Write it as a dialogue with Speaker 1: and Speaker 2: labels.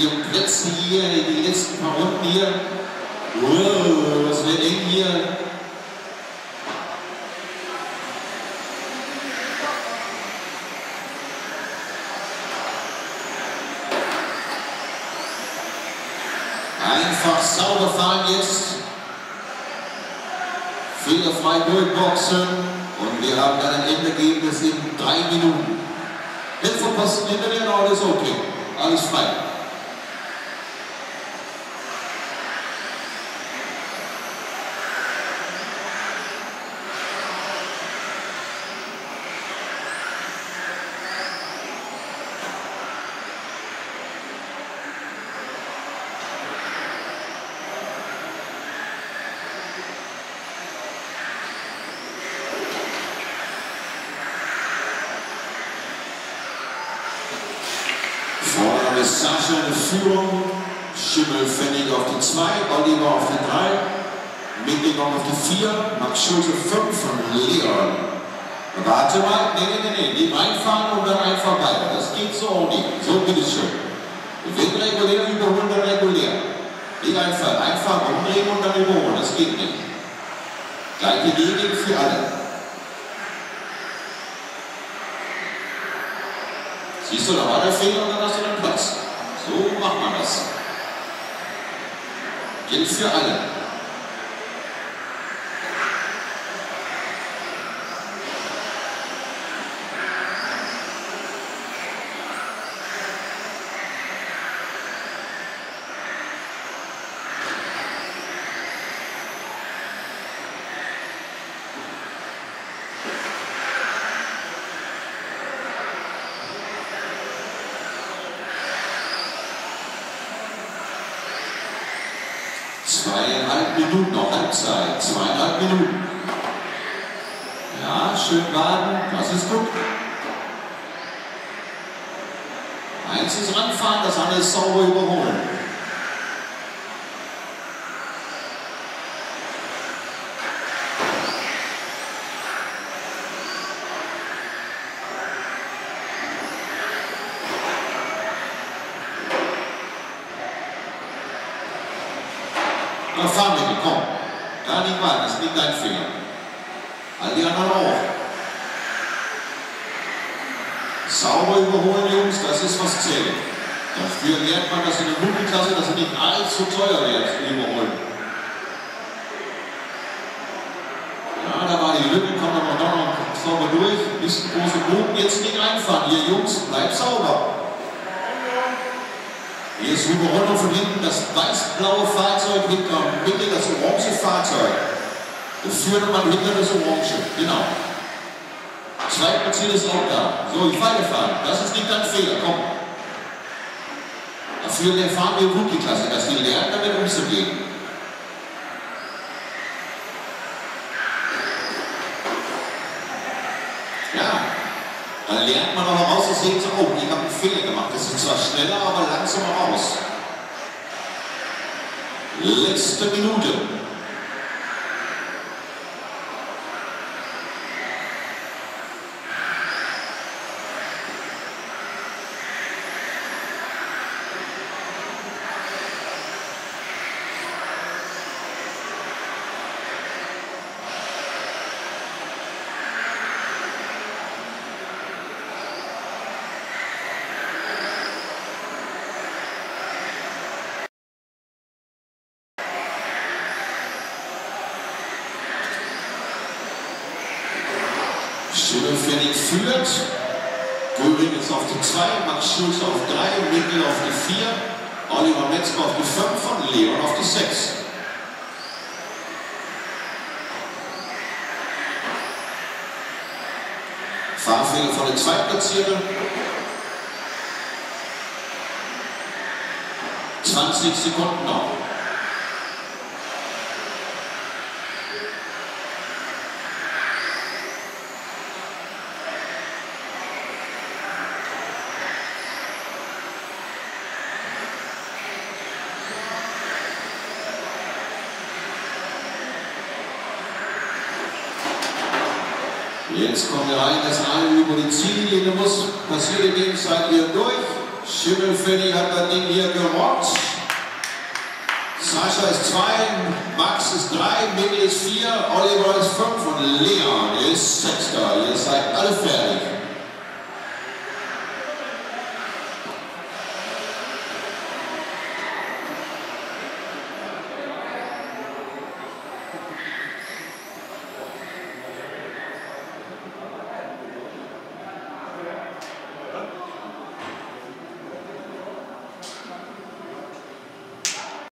Speaker 1: die Plätze hier, die letzten paar Runden hier. Wow, das wird eng hier. Einfach sauber fahren jetzt. Fehlerfrei durchboxen. Und wir haben dann ein Endergebnis in 3 Minuten. Jetzt verpassen hinter dir, alles okay. Alles frei. Vorne ist Sascha in der Führung, Schimmelpfennig auf die 2, Oliver auf die 3, Mittelbaum auf die 4, Max Schulze 5 von Leon. Warte mal, nee, die reinfahren und dann einfach weiter. Das geht so auch nicht. So, bitteschön. Wenn regulär überholen, dann regulär. Nicht einfach umdrehen und dann überholen. Das geht nicht. Gleiche Regeln für alle. Siehst du, da war der Fehler und dann hast du den Platz. So macht man das. Gilt für alle. Zweieinhalb Minuten, noch Halbzeit. 2,5 Minuten. Ja, schön warten, das ist gut. Eins ist ranfahren, das andere ist sauber überholen. Na, fahr mit, komm. Gar nicht warten, das ist nicht dein Fehler. All die anderen auch. Sauber überholen, Jungs, das ist was zählt. Dafür lernt man das in der Multiklasse, dass es nicht allzu teuer wird, überholen. Ja, da war die Lücke, kommt aber noch sauber durch. Bisschen große Bogen, jetzt nicht reinfahren. Hier, Jungs, bleibt sauber. Hier ist Überholung von hinten, das weiß-blaue Fahrzeug hinter Mitte, das orange Fahrzeug. Das führt man hinter das orange, genau. Zweitplatziert ist auch da. So, ich weiterfahren, das ist nicht dein Fehler, komm. Dafür fahren wir gut die Klasse, dass die lernen, damit umzugehen. Ja. Dann lernt man aber raus, das sehen so, oh, ich habe einen Fehler gemacht. Das ist zwar schneller, aber langsamer raus. Letzte Minute. Schimmelpfennig führt, Göring ist auf die 2, Max Schulze auf 3, Mikkel auf die 4, Oliver Metzger auf die 5 und Leon auf die 6. Fahrfehler von der Zweitplatzierten. 20 Sekunden noch. Jetzt kommen wir rein, dass alle über die Ziellinie muss. Passiert in dem Zeit hier durch. Schimmelfennig hat das Ding hier gerockt. Sascha ist 2, Max ist 3, Mikkel ist 4, Oliver ist 5 und Leon ist 6.